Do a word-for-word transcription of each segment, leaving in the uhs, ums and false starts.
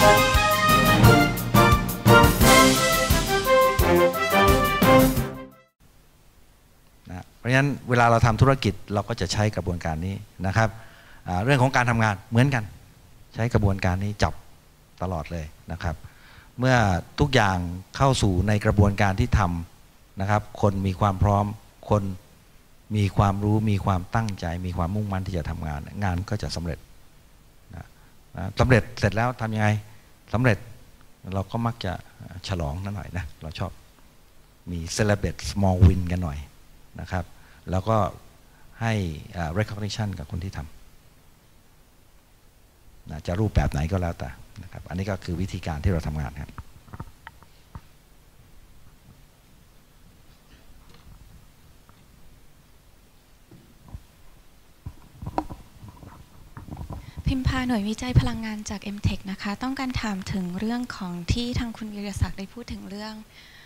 เพราะฉะนั้นเวลาเราทำธุรกิจเราก็จะใช้กระบวนการนี้นะครับเรื่องของการทำงานเหมือนกันใช้กระบวนการนี้จับตลอดเลยนะครับเมื่อทุกอย่างเข้าสู่ในกระบวนการที่ทำนะครับคนมีความพร้อมคนมีความรู้มีความตั้งใจมีความมุ่งมั่นที่จะทำงานงานก็จะสำเร็จนะสำเร็จเสร็จแล้วทำยังไงสำเร็จเราก็มักจะฉลองนั่นหน่อยนะเราชอบมี celebrate small win กันหน่อยนะครับแล้วก็ให้ recognition กับคนที่ทำนะจะรูปแบบไหนก็แล้วแต่นะครับอันนี้ก็คือวิธีการที่เราทำงานครับพิมพาหน่วยวิจัยพลังงานจาก เอ็ม เทค นะคะต้องการถามถึงเรื่องของที่ทางคุณวิรศักดิ์ได้พูดถึงเรื่อง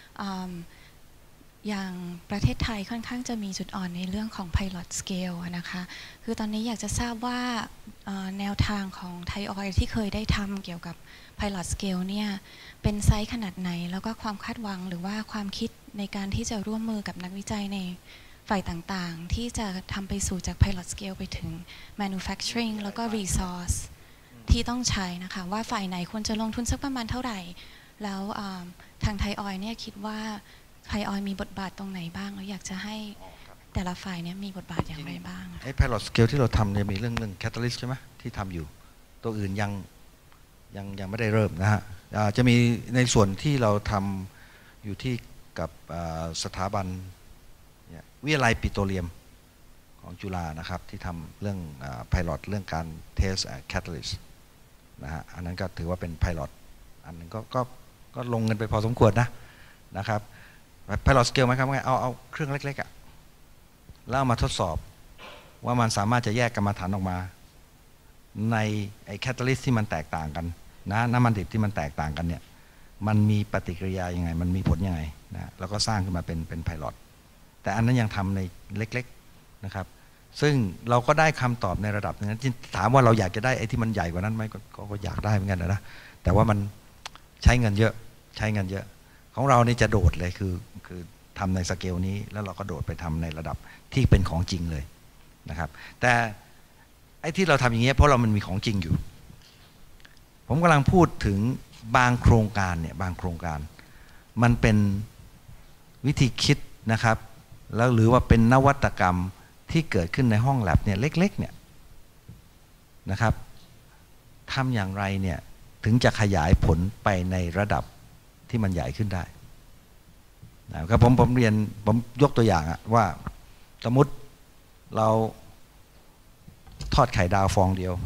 อย่างประเทศไทยค่อนข้างจะมีจุดอ่อนในเรื่องของ Pilot Scale นะคะคือตอนนี้อยากจะทราบว่าแนวทางของไทยออยล์ที่เคยได้ทำเกี่ยวกับ Pilot Scale เนี่ยเป็นไซส์ขนาดไหนแล้วก็ความคาดหวังหรือว่าความคิดในการที่จะร่วมมือกับนักวิจัยในฝ่ายต่างๆที่จะทำไปสู่จาก Pilot Scale ไปถึง Manufacturing แล้วก็ Resource ที่ต้องใช้นะคะว่าฝ่ายไหนควรจะลงทุนสักประมาณเท่าไหร่แล้วทางไทยออยล์เนี่ยคิดว่าไทยออยล์มีบทบาทตรงไหนบ้างแล้วอยากจะให้แต่ละฝ่ายเนี่ยมีบทบาทอย่างไรบ้างไอ้ Pilot Scale ที่เราทำเนี่ยมีเรื่องเรื่อง Catalyst ใช่ไหมที่ทำอยู่ตัวอื่นยังยังยังไม่ได้เริ่มนะฮะจะมีในส่วนที่เราทำอยู่ที่กับสถาบันวิทยาลัยปิโตรเลียมของจุฬานะครับที่ทำเรื่อง Pilot เรื่องการ Test Catalyst นะฮะอันนั้นก็ถือว่าเป็น Pilot อันนึงก็ก็ก็ลงเงินไปพอสมควรนะนะครับPilot Scale ไหมครับว่าเอาเอาเครื่องเล็กๆอ่ะแล้วเอามาทดสอบว่ามันสามารถจะแยกกรรมฐานออกมาในไอ้แคตาลิสต์ที่มันแตกต่างกันนะน้ำมันดิบที่มันแตกต่างกันเนี่ยมันมีปฏิกิริยายังไงมันมีผลยังไงนะแล้วก็สร้างขึ้นมาเป็นเป็น Pilot แต่อันนั้นยังทำในเล็กๆนะครับซึ่งเราก็ได้คำตอบในระดับนึงถามว่าเราอยากจะได้ไอ้ที่มันใหญ่กว่านั้นไหมก็อยากได้เหมือนกันนะแต่ว่ามันใช้เงินเยอะใช้เงินเยอะของเรานี่จะโดดเลยคือคือทำในสเกลนี้แล้วเราก็โดดไปทำในระดับที่เป็นของจริงเลยนะครับแต่ไอ้ที่เราทำอย่างเงี้ยเพราะเรามันมีของจริงอยู่ผมกำลังพูดถึงบางโครงการเนี่ยบางโครงการมันเป็นวิธีคิดนะครับแล้วหรือว่าเป็นนวัตกรรมที่เกิดขึ้นในห้องแลบเนี่ยเล็กๆเนี่ยนะครับทำอย่างไรเนี่ยถึงจะขยายผลไปในระดับที่มันใหญ่ขึ้นได้นะครับผมผมเรียนผมยกตัวอย่างอะว่าสมมติเราทอดไข่ดาวฟองเดียว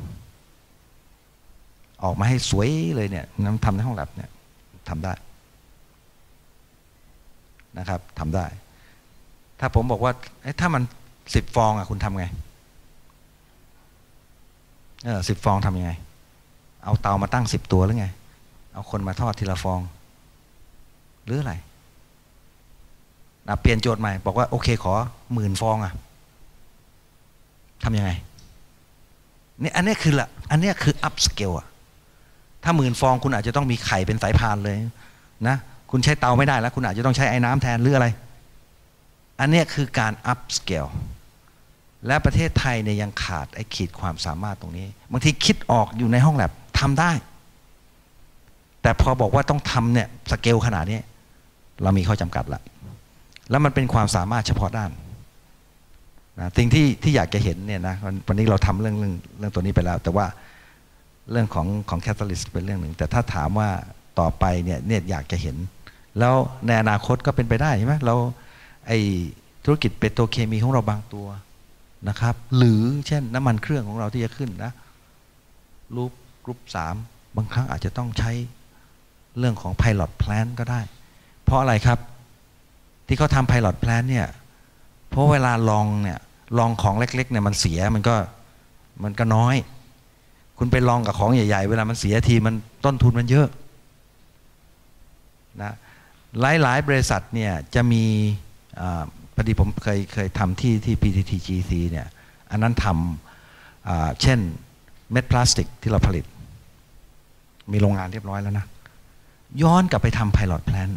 ออกมาให้สวยเลยเนี่ยน้ำทำในห้องแลบเนี่ยทำได้นะครับทำได้ถ้าผมบอกว่าถ้ามันสิบฟองอะคุณทำไงเออสิบฟองทำยังไงเอาเตามาตั้งสิบตัวหรือไงเอาคนมาทอดทีละฟองหรืออะไรนะเปลี่ยนโจทย์ใหม่บอกว่าโอเคขอหมื่นฟองอะทำยังไงนี่อันนี้คือละอันนี้คือ up scale อะถ้าหมื่นฟองคุณอาจจะต้องมีไข่เป็นสายพานเลยนะคุณใช้เตาไม่ได้แล้วคุณอาจจะต้องใช้ไอ้น้ำแทนหรืออะไรอันนี้คือการ up scale และประเทศไทยเนี่ยยังขาดไอ้ขีดความสามารถตรงนี้บางทีคิดออกอยู่ในห้องแลบทำได้แต่พอบอกว่าต้องทำเนี่ยสเกลขนาดนี้เรามีข้อจำกัดละแล้วมันเป็นความสามารถเฉพาะด้านนะสิ่งที่ที่อยากจะเห็นเนี่ยนะวันนี้เราทำเรื่องเรื่องเรื่องตัวนี้ไปแล้วแต่ว่าเรื่องของของแคตาลิสต์เป็นเรื่องหนึ่งแต่ถ้าถามว่าต่อไปเนี่ยเนี่ยอยากจะเห็นแล้วในอนาคตก็เป็นไปได้ใช่ไหมเราไอธุรกิจเปโตรเคมีของเราบางตัวนะครับหรือเช่นน้ำมันเครื่องของเราที่จะขึ้นนะรูปกรุ๊ปสามบางครั้งอาจจะต้องใช้เรื่องของ Pilot Plant ก็ได้เพราะอะไรครับที่เขาทำ Pilot Plant เนี่ยเพราะเวลาลองเนี่ยลองของเล็กๆเนี่ยมันเสียมันก็มันก็น้อยคุณไปลองกับของใหญ่ๆเวลามันเสียทีมันต้นทุนมันเยอะนะหลายๆบริษัทเนี่ยจะมีพอดีผมเคยเคยทำที่ที่ พี ที ที จี ซี เนี่ยอันนั้นทำเช่นเม็ดพลาสติกที่เราผลิตมีโรงงานเรียบร้อยแล้วนะย้อนกลับไปทำ pilot plan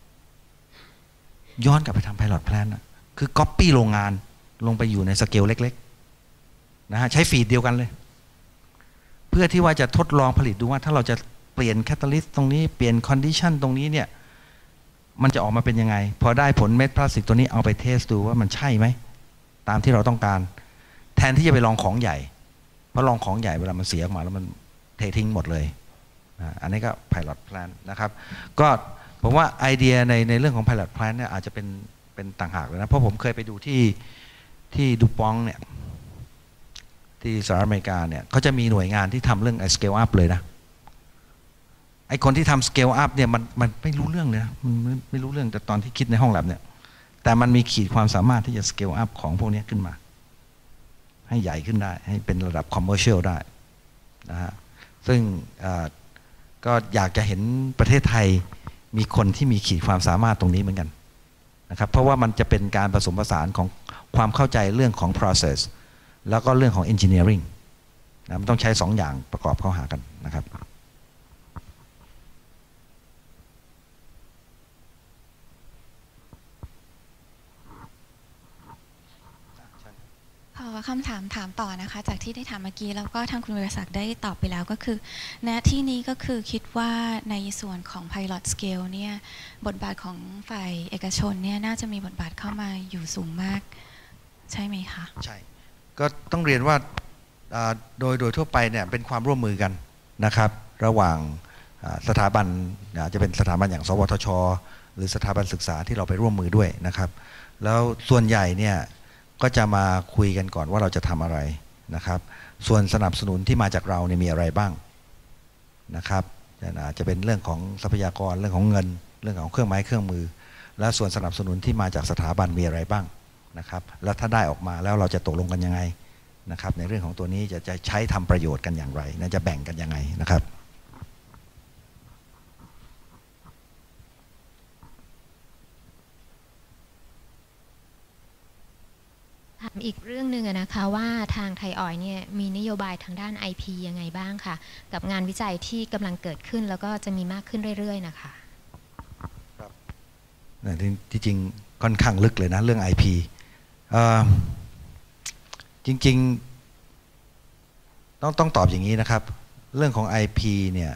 ย้อนกลับไปทำ pilot plan คือ copy โรงงานลงไปอยู่ในสเกลเล็กๆนะฮะใช้ฟีดเดียวกันเลยเพื่อที่ว่าจะทดลองผลิตดูว่าถ้าเราจะเปลี่ยนแคตตาลิสต์ตรงนี้เปลี่ยนคอนดิชันตรงนี้เนี่ยมันจะออกมาเป็นยังไงพอได้ผลเม็ดพลาสติกตัวนี้เอาไปเทสดูว่ามันใช่ไหมตามที่เราต้องการแทนที่จะไปลองของใหญ่เพราะลองของใหญ่เวลามันเสียออกมาแล้วมันเททิ้งหมดเลยอันนี้ก็ pilot plan นะครับก็ผมว่าไอเดียในในเรื่องของ pilot plan เนี่ยอาจจะเป็นเป็นต่างหากเลยนะเพราะผมเคยไปดูที่ที่ดูปองเนี่ยที่สหรัฐอเมริกาเนี่ยเขาจะมีหน่วยงานที่ทำเรื่อง scale up เลยนะไอคนที่ทำ scale up เนี่ยมันมันไม่รู้เรื่องเลยนะมันไม่ไม่รู้เรื่องแต่ตอนที่คิดในห้องแลบเนี่ยแต่มันมีขีดความสามารถที่จะ scale up ของพวกนี้ขึ้นมาให้ใหญ่ขึ้นได้ให้เป็นระดับ commercial ได้นะฮะซึ่งก็อยากจะเห็นประเทศไทยมีคนที่มีขีดความสามารถตรงนี้เหมือนกันนะครับเพราะว่ามันจะเป็นการผสมผสานของความเข้าใจเรื่องของ process แล้วก็เรื่องของ engineering นะมันต้องใช้สองอย่างประกอบเข้าหากันนะครับขอคำถามถามต่อนะคะจากที่ได้ถามเมื่อกี้แล้วก็ทางคุณวิรศักดิ์ได้ตอบไปแล้วก็คือณที่นี้ก็คือคิดว่าในส่วนของ pilot scale เนี่ยบทบาทของฝ่ายเอกชนเนี่ยน่าจะมีบทบาทเข้ามาอยู่สูงมากใช่ไหมคะใช่ก็ต้องเรียนว่าโดยโดยทั่วไปเนี่ยเป็นความร่วมมือกันนะครับระหว่างสถาบันจะเป็นสถาบันอย่างสวทช.หรือสถาบันศึกษาที่เราไปร่วมมือด้วยนะครับแล้วส่วนใหญ่เนี่ยก็จะมาคุยกันก่อนว่าเราจะทำอะไรนะครับส่วนสนับสนุนที่มาจากเราเนี่ยมีอะไรบ้างนะครับจะเป็นเรื่องของทรัพยากรเรื่องของเงินเรื่องของเครื่องไม้เครื่องมือและส่วนสนับสนุนที่มาจากสถาบันมีอะไรบ้างนะครับแล้วถ้าได้ออกมาแล้วเราจะตกลงกันยังไงนะครับในเรื่องของตัวนี้จะจะใช้ทำประโยชน์กันอย่างไรนะจะแบ่งกันยังไงนะครับถามอีกเรื่องหนึ่งนะคะว่าทางไทยออยล์เนี่ยมีนโยบายทางด้าน ไอ พี ยังไงบ้างค่ะกับงานวิจัยที่กำลังเกิดขึ้นแล้วก็จะมีมากขึ้นเรื่อยๆนะคะครับที่จริงค่อนข้างลึกเลยนะเรื่อง ไอ พี จริงๆต้องต้องตอบอย่างนี้นะครับเรื่องของ ไอ พี เนี่ย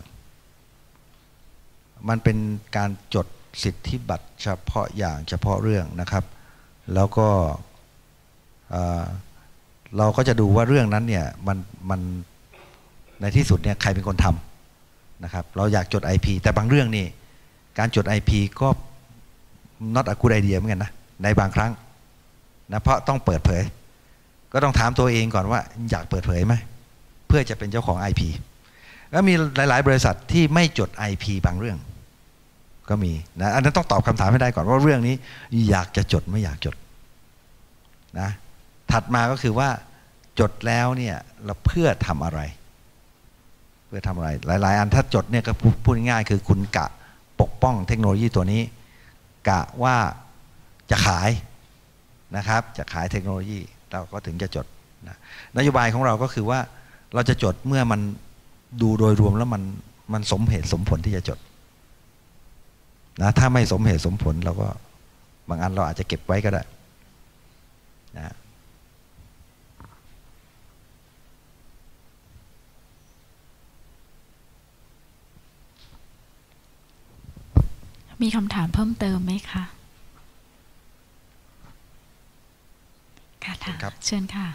มันเป็นการจดสิทธิบัตรเฉพาะอย่างเฉพาะเรื่องนะครับแล้วก็เราก็จะดูว่าเรื่องนั้นเนี่ยมันมันในที่สุดเนี่ยใครเป็นคนทำนะครับเราอยากจด ไอ พี แต่บางเรื่องนี่การจด ไอ พี ก็ not a good idea เหมือนกันนะในบางครั้งนะเพราะต้องเปิดเผยก็ต้องถามตัวเองก่อนว่าอยากเปิดเผยไหมเพื่อจะเป็นเจ้าของ ไอ พี แล้วมีหลายๆบริษัทที่ไม่จด ไอ พี บางเรื่องก็มีนะอันนั้นต้องตอบคำถามให้ได้ก่อนว่าเรื่องนี้อยากจะจดไม่อยากจดนะถัดมาก็คือว่าจดแล้วเนี่ยเราเพื่อทำอะไรเพื่อทำอะไรหลายๆอันถ้าจดเนี่ยก็พูดง่ายๆคือคุณกะปกป้องเทคโนโลยีตัวนี้กะว่าจะขายนะครับจะขายเทคโนโลยีเราก็ถึงจะจดนะนโยบายของเราก็คือว่าเราจะจดเมื่อมันดูโดยรวมแล้วมันมันสมเหตุสมผลที่จะจดนะถ้าไม่สมเหตุสมผลเราก็บางอันเราอาจจะเก็บไว้ก็ได้นะมีคำถามเพิ่มเติมไหมคะค่ะเชิญค่ะ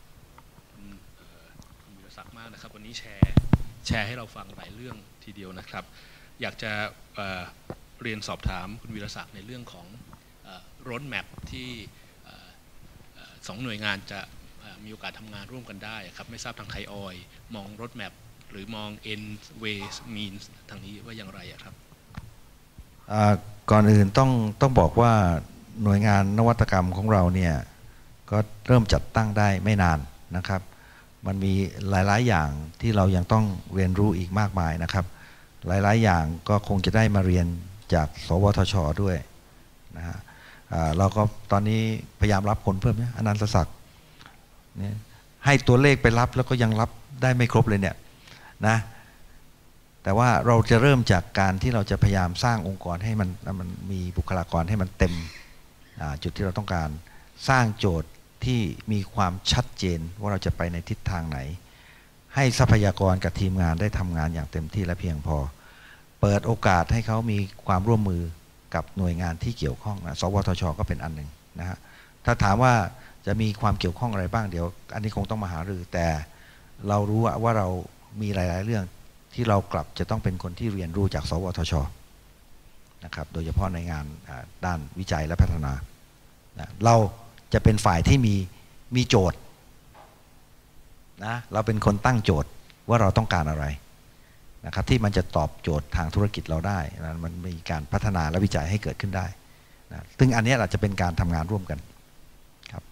คุณวิรศักดิ์มากนะครับวันนี้แชร์แชร์ให้เราฟังหลายเรื่องทีเดียวนะครับอยากจะเอ่อเรียนสอบถามคุณวิรศักดิ์ในเรื่องของรถแมพที่สองหน่วยงานจะมีโอกาสทำงานร่วมกันได้ครับไม่ทราบทางไทยออยล์มองรถแมพหรือมอง end ways means ทางนี้ว่าอย่างไรครับก่อนอื่นต้องต้องบอกว่าหน่วยงานนวัตกรรมของเราเนี่ยก็เริ่มจัดตั้งได้ไม่นานนะครับมันมีหลายๆอย่างที่เรายังต้องเรียนรู้อีกมากมายนะครับหลายๆอย่างก็คงจะได้มาเรียนจากสวทช.ด้วยนะฮะเราก็ตอนนี้พยายามรับคนเพิ่มเนี่ยอนันตศักดิ์เนี่ยให้ตัวเลขไปรับแล้วก็ยังรับได้ไม่ครบเลยเนี่ยนะแต่ว่าเราจะเริ่มจากการที่เราจะพยายามสร้างองค์กรให้มันมันมีบุคลากรให้มันเต็มจุดที่เราต้องการสร้างโจทย์ที่มีความชัดเจนว่าเราจะไปในทิศทางไหนให้ทรัพยากรกับทีมงานได้ทำงานอย่างเต็มที่และเพียงพอเปิดโอกาสให้เขามีความร่วมมือกับหน่วยงานที่เกี่ยวข้องนะสวทช.ก็เป็นอันหนึ่งนะฮะถ้าถามว่าจะมีความเกี่ยวข้องอะไรบ้างเดี๋ยวอันนี้คงต้องมาหารือแต่เรารู้ว่าเรามีหลายๆเรื่องที่เรากลับจะต้องเป็นคนที่เรียนรู้จากสวทช.นะครับโดยเฉพาะในงานด้านวิจัยและพัฒนานะเราจะเป็นฝ่ายที่มีมีโจทย์นะเราเป็นคนตั้งโจทย์ว่าเราต้องการอะไรนะครับที่มันจะตอบโจทย์ทางธุรกิจเราได้นะมันมีการพัฒนาและวิจัยให้เกิดขึ้นได้นะซึ่งอันนี้อาจจะเป็นการทำงานร่วมกันครับ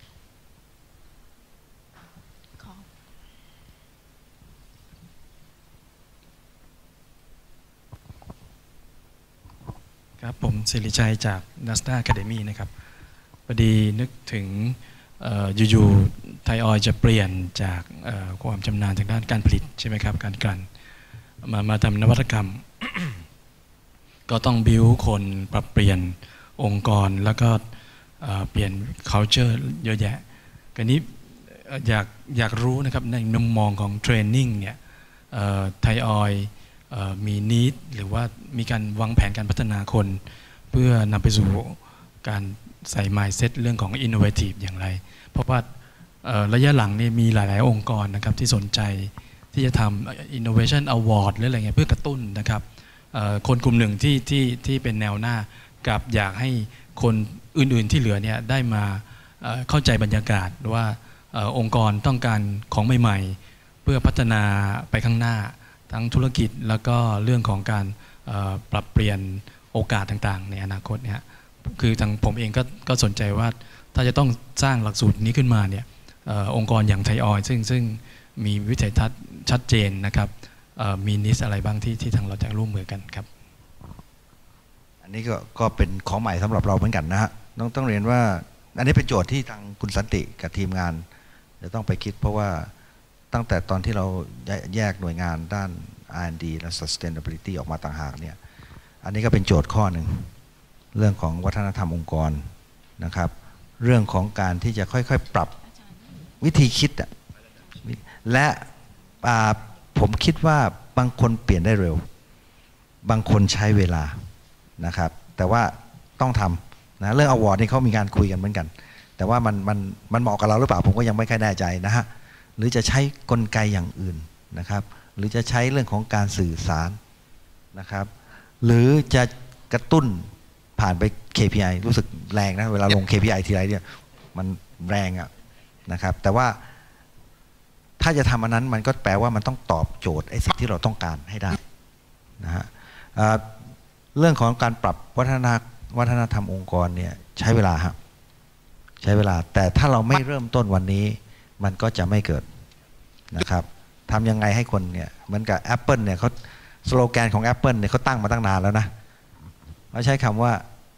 ครับผมศิริชัยจาก Nasdaq Academy นะครับพอดีนึกถึงอยู่ๆไทยออยล์จะเปลี่ยนจากความชำนาญทางด้านการผลิตใช่ไหมครับการกลั่นมามาทำนวัตกรรม ก็ต้องบิวคนปรับเปลี่ยนองค์กรแล้วก็เปลี่ยน culture เยอะแยะกันนี้อยากอยากรู้นะครับในมุมมองของเทรนนิ่งเนี่ยไทยออยล์มีนิดหรือว่ามีการวางแผนการพัฒนาคนเพื่อนำไปสู่การใส่ mindset เรื่องของ innovative อย่างไรเพราะว่าระยะหลังนี่มีหลายๆองค์กรนะครับที่สนใจที่จะทำ innovation award หรืออะไรเงี้ยเพื่อกระตุ้นนะครับคนกลุ่มหนึ่งที่ที่ที่เป็นแนวหน้ากับอยากให้คนอื่นๆที่เหลือเนี่ยได้มาเข้าใจบรรยากาศว่าองค์กรต้องการของใหม่ๆเพื่อพัฒนาไปข้างหน้าทั้งธุรกิจแล้วก็เรื่องของการปรับเปลี่ยนโอกาสต่างๆในอนาคตเนี่ยคือทางผมเองก็ก็สนใจว่าถ้าจะต้องสร้างหลักสูตรนี้ขึ้นมาเนี่ยองค์กรอย่างไทยออยล์ซึ่งซึ่งมีวิสัยทัศน์ชัดเจนนะครับมีนิสอะไรบ้างที่ที่ทางเราจะร่วมมือกันครับอันนี้ก็ก็เป็นของใหม่สำหรับเราเหมือนกันนะฮะต้องต้องเรียนว่าอันนี้เป็นโจทย์ที่ทางคุณสันติกับทีมงานจะต้องไปคิดเพราะว่าตั้งแต่ตอนที่เราแยกหน่วยงานด้าน อาร์ แอนด์ ดี และ Sustainability ออกมาต่างหากเนี่ยอันนี้ก็เป็นโจทย์ข้อหนึ่งเรื่องของวัฒนธรรมองค์กรนะครับเรื่องของการที่จะค่อยๆปรับวิธีคิดและผมคิดว่าบางคนเปลี่ยนได้เร็วบางคนใช้เวลานะครับแต่ว่าต้องทำนะเรื่องอวอร์ดนี่เขามีการคุยกันเหมือนกันแต่ว่ามันมันมันเหมาะกับเราหรือเปล่าผมก็ยังไม่ค่อยแน่ใจนะฮะหรือจะใช้กลไกอย่างอื่นนะครับหรือจะใช้เรื่องของการสื่อสารนะครับหรือจะกระตุ้นผ่านไป เค พี ไอ รู้สึกแรงนะเวลาลง เค พี ไอ ทีไรเนี่ยมันแรงอ่ะนะครับแต่ว่าถ้าจะทำอันนั้นมันก็แปลว่ามันต้องตอบโจทย์ไอ้สิ่งที่เราต้องการให้ได้นะฮะเรื่องของการปรับวัฒนธรรมวัฒนธรรมองค์กรเนี่ยใช้เวลาฮะใช้เวลาแต่ถ้าเราไม่เริ่มต้นวันนี้มันก็จะไม่เกิดนะครับทำยังไงให้คนเนี่ยเหมือนกับ Apple เนี่ยเขาสโลแกนของ Apple เนี่ยเขาตั้งมาตั้งนานแล้วนะเขาใช้คำว่า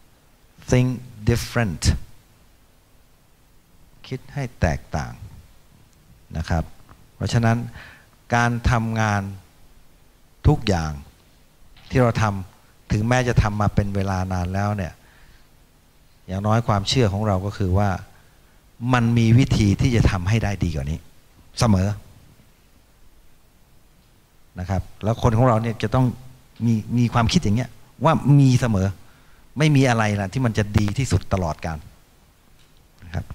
think different คิดให้แตกต่างนะครับเพราะฉะนั้นการทำงานทุกอย่างที่เราทำถึงแม้จะทำมาเป็นเวลานานแล้วเนี่ยอย่างน้อยความเชื่อของเราก็คือว่ามันมีวิธีที่จะทำให้ได้ดีกว่านี้เสมอนะครับแล้วคนของเราเนี่ยจะต้องมีมีความคิดอย่างเงี้ยว่ามีเสมอไม่มีอะไรนะที่มันจะดีที่สุดตลอดกาลนะครับ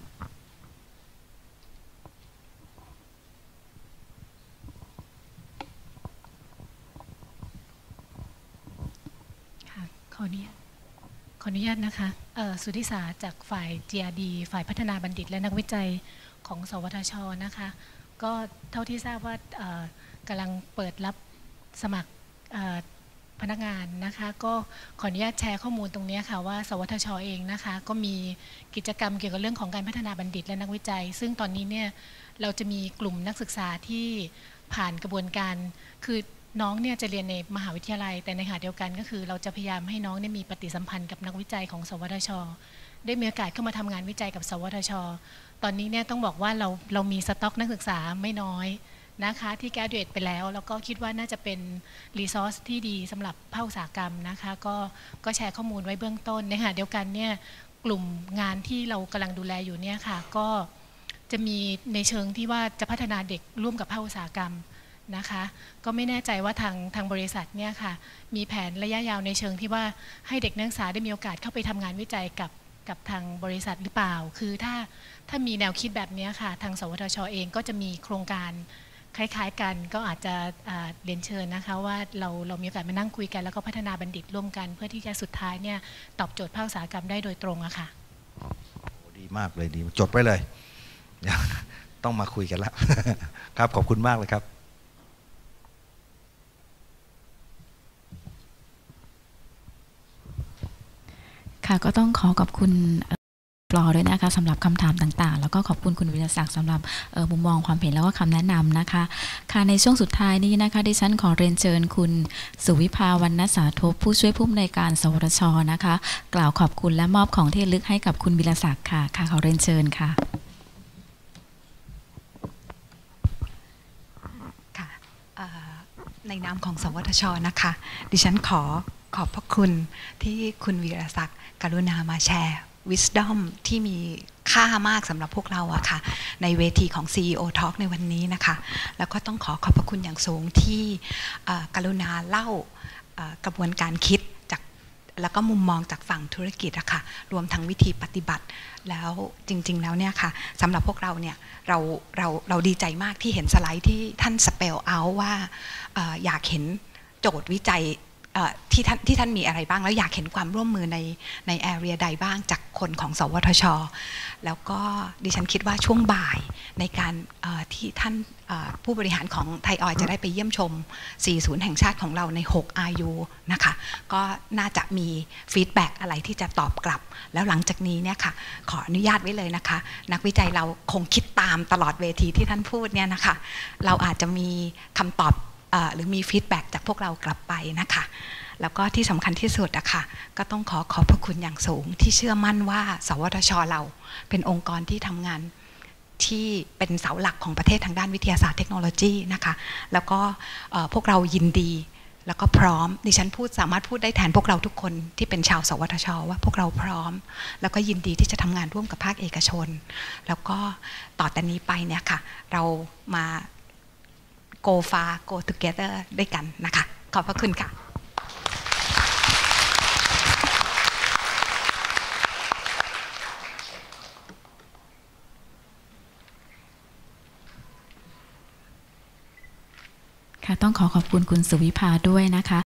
ขออนุญาตขออนุญาตนะคะสุทธิสาจากฝ่าย จี อาร์ ดี ฝ่ายพัฒนาบัณฑิตและนักวิจัยของสวทช.นะคะก็เท่าที่ทราบว่ากำลังเปิดรับสมัครพนักงานนะคะก็ขออนุญาตแชร์ข้อมูลตรงนี้ค่ะว่าสวทช.เองนะคะก็มีกิจกรรมเกี่ยวกับเรื่องของการพัฒนาบัณฑิตและนักวิจัยซึ่งตอนนี้เนี่ยเราจะมีกลุ่มนักศึกษาที่ผ่านกระบวนการคือน้องเนี่ยจะเรียนในมหาวิทยาลัยแต่ในขณะเดียวกันก็คือเราจะพยายามให้น้องเนี่ยมีปฏิสัมพันธ์กับนักวิจัยของสวทช.ได้มีโอกาสเข้ามาทำงานวิจัยกับสวทช.ตอนนี้เนี่ยต้องบอกว่าเราเรามีสต็อกนักศึกษาไม่น้อยนะคะที่ graduate ไปแล้วแล้วก็คิดว่าน่าจะเป็น resource ที่ดีสำหรับภาคอุตสาหกรรมนะคะก็ก็แชร์ข้อมูลไว้เบื้องต้นนะคะเดียวกันเนี่ยกลุ่มงานที่เรากำลังดูแลอยู่เนี่ยค่ะก็จะมีในเชิงที่ว่าจะพัฒนาเด็กร่วมกับภาคอุตสาหกรรมนะคะก็ไม่แน่ใจว่าทางทางบริษัทเนี่ยค่ะมีแผนระยะยาวในเชิงที่ว่าให้เด็กนักศึกษาได้มีโอกาสเข้าไปทำงานวิจัยกับกับทางบริษัทหรือเปล่าคือถ้าถ้ามีแนวคิดแบบนี้ค่ะทางสวทช.เองก็จะมีโครงการคล้ายๆกันก็อาจจะเรียนเชิญนะคะว่าเราเรามีโอกาสมานั่งคุยกันแล้วก็พัฒนาบัณฑิตร่วมกันเพื่อที่จะสุดท้ายเนี่ยตอบโจทย์ภาคอุตสาหกรรมได้โดยตรงอะค่ะดีมากเลยดีจดไว้เลยต้องมาคุยกันแล้วครับขอบคุณมากเลยครับค่ะก็ต้องขอขอบคุณปลอด้วยนะคะสำหรับคำถามต่างๆแล้วก็ขอบคุณคุณวิรศักดิ์สำหรับมุมมองความเห็นแล้วก็คำแนะนำนะคะค่ะในช่วงสุดท้ายนี้นะคะดิฉันขอเรียนเชิญคุณสุวิภาวรรณสาทบผู้ช่วยผู้อำนวยการสวทช.นะคะกล่าวขอบคุณและมอบของที่ระลึกให้กับคุณวิรศักดิ์ค่ะค่ะขอเรียนเชิญค่ะค่ะในนามของสวทช.นะคะดิฉันขอขอบพระคุณที่คุณวีรศักดิ์กรุณามาแชร์ wisdom ที่มีค่ามากสำหรับพวกเราอะค่ะในเวทีของ ซี อี โอ Talk ในวันนี้นะคะแล้วก็ต้องขอขอบพระคุณอย่างสูงที่กรุณาเล่ากระบวนการคิดจากแล้วก็มุมมองจากฝั่งธุรกิจอะค่ะรวมทั้งวิธีปฏิบัติแล้วจริงๆแล้วเนี่ยค่ะสำหรับพวกเราเนี่ยเราเราเราดีใจมากที่เห็นสไลด์ที่ท่าน spell out ว่าอยากเห็นโจทย์วิจัยที่ท่านที่ท่านมีอะไรบ้างแล้วอยากเห็นความร่วมมือในในแอเรียใดบ้างจากคนของสวทช.แล้วก็ดิฉันคิดว่าช่วงบ่ายในการที่ท่านผู้บริหารของไทยออยล์จะได้ไปเยี่ยมชมสี่ศูนย์แห่งชาติของเราใน หก อาร์ ยู นะคะก็น่าจะมีฟีดแบ็กอะไรที่จะตอบกลับแล้วหลังจากนี้เนี่ยค่ะขออนุญาตไว้เลยนะคะนักวิจัยเราคงคิดตามตลอดเวทีที่ท่านพูดเนี่ยนะคะเราอาจจะมีคำตอบหรือมีฟีดแบ็กจากพวกเรากลับไปนะคะแล้วก็ที่สำคัญที่สุดอะค่ะก็ต้องขอขอบพระคุณอย่างสูงที่เชื่อมั่นว่าสวทช.เราเป็นองค์กรที่ทำงานที่เป็นเสาหลักของประเทศทางด้านวิทยาศาสตร์เทคโนโลยีนะคะแล้วก็พวกเรายินดีแล้วก็พร้อมดิฉันพูดสามารถพูดได้แทนพวกเราทุกคนที่เป็นชาวสวทช.ว่าพวกเราพร้อมแล้วก็ยินดีที่จะทำงานร่วมกับภาคเอกชนแล้วก็ต่อแต่นี้ไปเนี่ยค่ะเรามาgo far go together ด้วยกันนะคะขอบพระคุณค่ะค่ะต้องขอขอบคุณคุณสุวิภาด้วยนะคะ